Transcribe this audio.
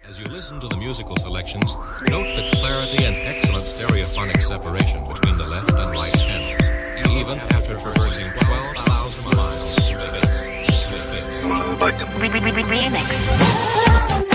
As you listen to the musical selections, note the clarity and excellent stereophonic separation between the left and right channels, even after traversing 12,000 miles of space. Remix.